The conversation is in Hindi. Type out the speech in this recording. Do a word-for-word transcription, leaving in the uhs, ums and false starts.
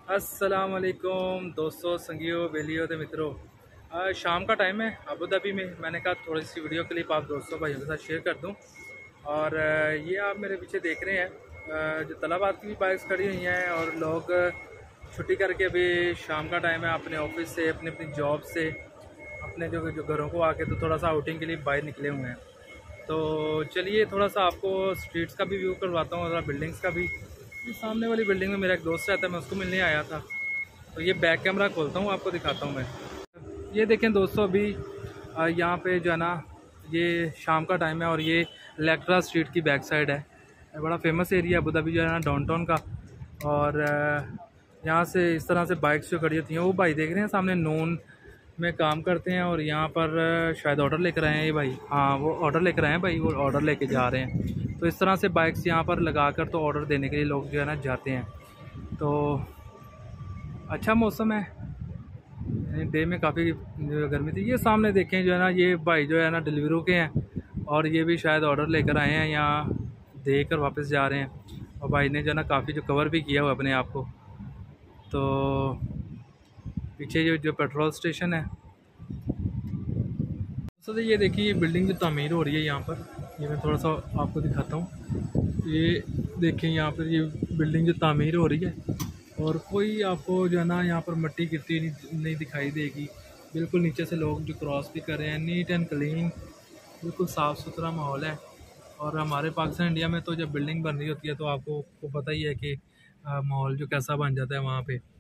अस्सलाम वालेकुम दोस्तों, संगियो, बेलियो ते मित्रों। आज शाम का टाइम है अबू धाबी में। मैंने कहा थोड़ी सी वीडियो क्लिप आप दोस्तों भाइयों के साथ शेयर कर दूं। और ये आप मेरे पीछे देख रहे हैं जो तलाबात की भी बाइक्स खड़ी हुई हैं और लोग छुट्टी करके अभी शाम का टाइम है, अपने ऑफिस से, अपनी अपनी जॉब से, अपने जो जो घरों को आके तो थोड़ा सा आउटिंग के लिए बाहर निकले हुए हैं। तो चलिए थोड़ा सा आपको स्ट्रीट्स का भी व्यू करवाता हूँ और बिल्डिंग्स का भी। ये सामने वाली बिल्डिंग में मेरा एक दोस्त रहता है, मैं उसको मिलने आया था। तो ये बैक कैमरा खोलता हूँ, आपको दिखाता हूँ मैं। ये देखें दोस्तों, अभी यहाँ पे जो है ना, ये शाम का टाइम है और ये इलेक्ट्रा स्ट्रीट की बैक साइड है। बड़ा फेमस एरिया अबू धाबी जो है ना, डाउनटाउन का। और यहाँ से इस तरह से बाइक्स जो खड़ी होती हैं, वो भाई देख रहे हैं सामने नून में काम करते हैं और यहाँ पर शायद ऑर्डर लेकर आए हैं ये भाई। हाँ, वो ऑर्डर लेकर आए हैं भाई, वो ऑर्डर लेके जा रहे हैं। तो इस तरह से बाइक्स यहाँ पर लगा कर तो ऑर्डर देने के लिए लोग जो है ना जाते हैं। तो अच्छा मौसम है, डे में काफ़ी गर्मी थी। ये सामने देखें जो है ना, ये भाई जो है ना डिलीवरी के हैं और ये भी शायद ऑर्डर लेकर आए हैं, यहाँ दे कर वापस जा रहे हैं। और भाई ने जो है ना काफ़ी जो कवर भी किया हुआ अपने आप को। तो पीछे जो जो पेट्रोल स्टेशन है। तो ये देखिए, ये बिल्डिंग जो तामीर हो रही है यहाँ पर, ये मैं थोड़ा सा आपको दिखाता हूँ। ये देखें यहाँ पर ये बिल्डिंग जो तामीर हो रही है और कोई आपको जो है ना यहाँ पर मिट्टी गिरती नहीं, नहीं दिखाई देगी। बिल्कुल नीचे से लोग जो क्रॉस भी कर रहे हैं, नीट एंड क्लीन, बिल्कुल साफ़ सुथरा माहौल है। और हमारे पाकिस्तान इंडिया में तो जब बिल्डिंग बन रही होती है तो आपको को पता ही है कि माहौल जो कैसा बन जाता है वहाँ पे।